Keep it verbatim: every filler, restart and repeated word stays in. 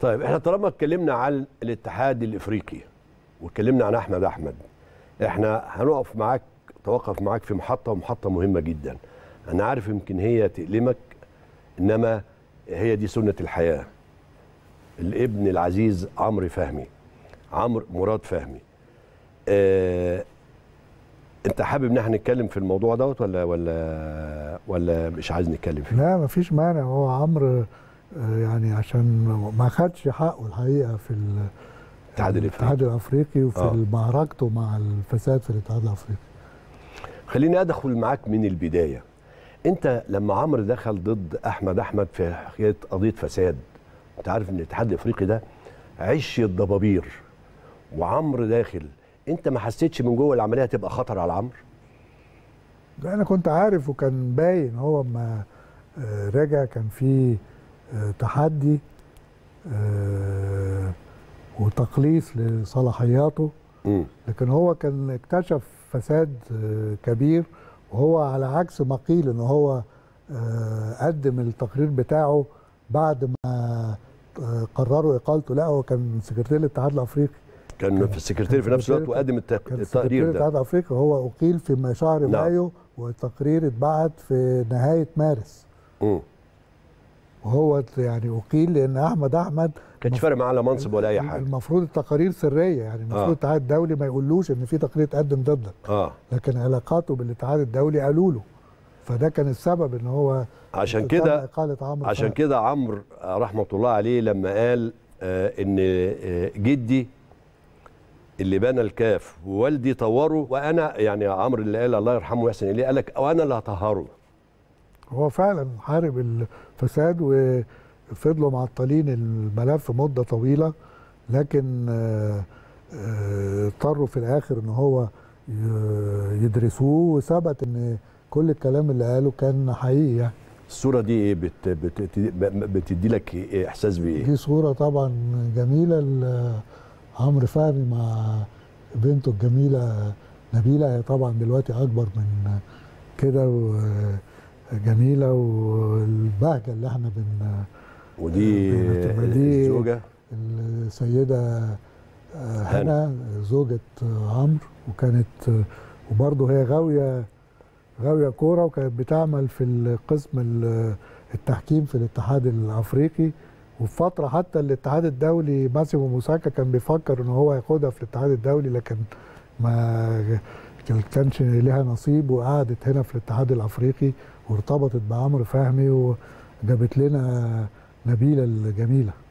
طيب احنا طالما اتكلمنا عن الاتحاد الافريقي واتكلمنا عن احمد احمد، احنا هنقف معاك توقف معاك في محطه ومحطه مهمه جدا. انا عارف يمكن هي تؤلمك، انما هي دي سنه الحياه. الابن العزيز عمرو فهمي، عمرو مراد فهمي. اه انت حابب ان احنا نتكلم في الموضوع دوت ولا ولا ولا مش عايز نتكلم فيه؟ لا مفيش مانع. هو عمرو يعني عشان ما خدش حقه الحقيقه في الاتحاد الافريقي الاتحاد الافريقي وفي آه. معركته مع الفساد في الاتحاد الافريقي. خليني ادخل معاك من البدايه. انت لما عمرو دخل ضد احمد احمد في حكايه قضيه فساد، انت عارف ان الاتحاد الافريقي ده عش الضبابير وعمرو داخل، انت ما حسيتش من جوه العمليه هتبقى خطر على عمرو؟ انا كنت عارف وكان باين. هو ما رجع كان في تحدي وتقليص لصلاحياته، م. لكن هو كان اكتشف فساد كبير، وهو على عكس ما قيل ان هو قدم التقرير بتاعه بعد ما قرروا اقالته. لا، هو كان سكرتير الاتحاد الافريقي، كان, كان في السكرتير في نفس الوقت وقدم التقرير ده. الاتحاد الافريقي هو اقيل في شهر نعم. مايو، والتقرير اتبعت في نهايه مارس. م. وهو يعني اقيل لان احمد احمد كانش فارق معاه لا منصب ولا اي حاجه. المفروض التقارير سريه، يعني المفروض الاتحاد آه. الدولي ما يقولوش ان في تقرير اتقدم ضدك. اه لكن علاقاته بالاتحاد الدولي قالوا له، فده كان السبب ان هو عشان كده اقاله عمرو. عشان كده عمرو رحمه الله عليه لما قال آه ان آه جدي اللي بنى الكاف ووالدي طوره، وانا يعني عمرو اللي قال الله يرحمه ويحسن اليه، قال لك وانا اللي هطهره. هو فعلا حارب الفساد وفضلوا معطلين الملف مده طويله، لكن اضطروا في الاخر ان هو يدرسوه، وثبت ان كل الكلام اللي قاله كان حقيقي. يعني الصوره دي ايه بت بت بتدي لك إيه احساس بايه؟ دي صوره طبعا جميله لعمرو فهمي مع بنته الجميله نبيله. هي طبعا دلوقتي اكبر من كده جميله، والبهجه اللي احنا بن ودي الزوجه السيده هنا زوجة عمرو، وكانت وبرضه هي غاويه غاويه كوره، وكانت بتعمل في القسم التحكيم في الاتحاد الافريقي. وفي فتره حتى الاتحاد الدولي ماسيمو موساكا كان بيفكر ان هو ياخدها في الاتحاد الدولي، لكن ما كانش لها نصيب، وقعدت هنا في الاتحاد الافريقي وارتبطت بعمرو فهمي وجابت لنا نبيله الجميله.